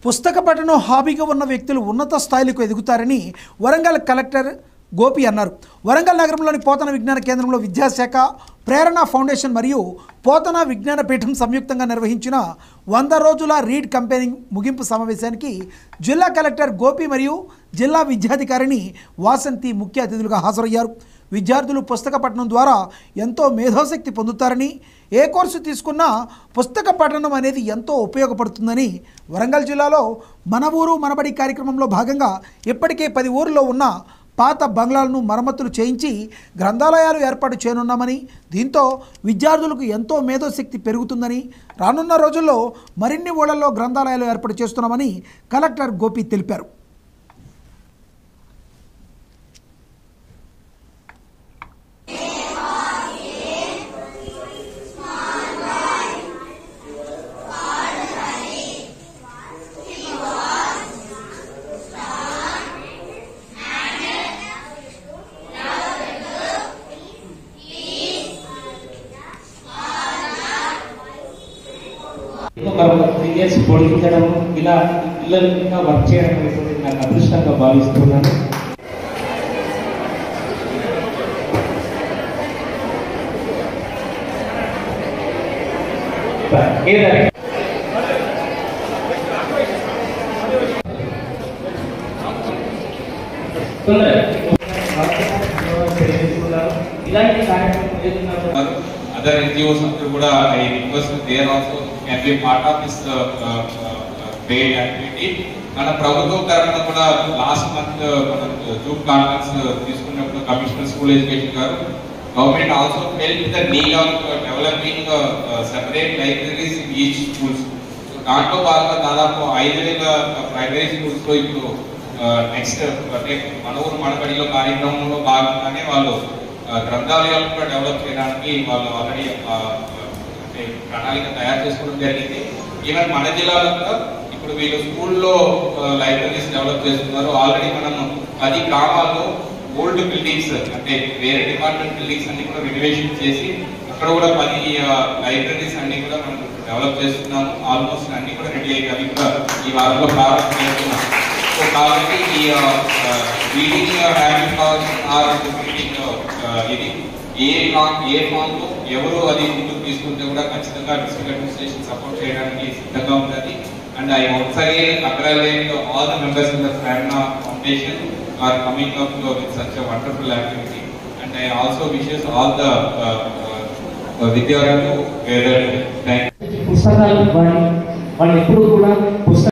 పుస్తక పఠనం హాబీగా ఉన్న వ్యక్తులు ఉన్నత స్థాయిలకు ఎదుగుతారని వరంగల్ కలెక్టర్ గోపి అన్నారు. వరంగల్ నగరంలోని పోతన విజ్ఞాన కేంద్రంలో విద్యాశాఖ, ప్రేరణ ఫౌండేషన్ మరియు పోతన విజ్ఞాన పీఠం సంయుక్తంగా నిర్వహించిన 100 రోజుల రీడ్ కంపెయినింగ్ ముగింపు సమావేశానికి జిల్లా కలెక్టర్ గోపి మరియు జిల్లా విద్యాధికారిని వాసంతి ముఖ్య అతిథులుగా హాజరయ్యారు. విద్యార్థులు పుస్తక పఠనం ద్వారా ఎంతో మేధోశక్తి పొందుతారని, ఏ కోర్సు తీసుకున్నా పుస్తక పఠనం అనేది ఎంతో ఉపయోగపడుతుందని, వరంగల్ జిల్లాలో మన ఊరు మనబడి కార్యక్రమంలో భాగంగా ఇప్పటికే 10 ఊర్లలో ఉన్న పాత బంగ్లాలను మరమ్మతులు చేయించి గ్రంథాలయాలు ఏర్పాటు చేయనున్నామని, దీంతో విద్యార్థులకు ఎంతో మేధోశక్తి పెరుగుతుందని, రానున్న రోజుల్లో మరిన్ని ఊళ్ళల్లో గ్రంథాలయాలు ఏర్పాటు చేస్తున్నామని కలెక్టర్ గోపి తెలిపారు. ఒక 3 years పొడిగించడం, ఇలా పిల్లలు ఇంకా వర్క్ చేయడం అనేది నాకు అదృష్టంగా భావిస్తున్నాను. ఇలాంటి కార్యక్రమం other NGOs kuda I request there also can be part of this paid activity. Mana ప్రభుత్వం తరపున కూడా లాస్ట్ మంత్ మన జూమ్ కాన్ఫరెన్స్ తీసుకున్నప్పుడు కమిషనర్ స్కూల్ ఎడ్యుకేషన్ గారు government also felt the need of developing separate libraries in each schools. దాంట్లో భాగంగా దాదాపు 5,000 primary schools లో ఇప్పుడు నెక్స్ట్ అంటే మన ఊరు మనబడిలో కార్యక్రమంలో భాగంగానే వాళ్ళు గ్రంథాలయాలు కూడా డెవలప్ చేయడానికి వాళ్ళు ఆల్రెడీ అంటే ప్రణాళిక తయారు చేసుకోవడం జరిగింది. ఈవెన్ మన జిల్లాలో కూడా ఇప్పుడు వీళ్ళు స్కూల్లో లైబ్రరీస్ డెవలప్ చేస్తున్నారు. ఆల్రెడీ మనం 10 గ్రామాల్లో ఓల్డ్ బిల్డింగ్స్ అంటే వేరే డిపార్ట్మెంట్ బిల్డింగ్స్ అన్ని కూడా రెనోవేషన్ చేసి అక్కడ కూడా 10 లైబ్రరీస్ అన్ని కూడా మనం డెవలప్ చేస్తున్నాము. ఆల్మోస్ట్ అన్ని కూడా రెడీ అయ్యి అవి కూడా ఈ వారంలో ప్రారంభం చేస్తున్నాం. సో కాబట్టి ఈ రీడింగ్ హ్యాబిట్ ఇది ఏ ఫామ్ లో ఎవరు అది ముందుకు తీసుకుంటే కూడా ఖచ్చితంగా డిస్ట్రిక్ట్ అడ్మినిస్ట్రేషన్ సపోర్ట్ చేయడానికి సిద్ధంగా ఉంటుంది. And I once again congratulate all the members in the Prerana foundation are coming up with such a wonderful activity. And I also wishes all the విద్యార్థులు పుస్తకాలు వాళ్ళు ఎప్పుడు కూడా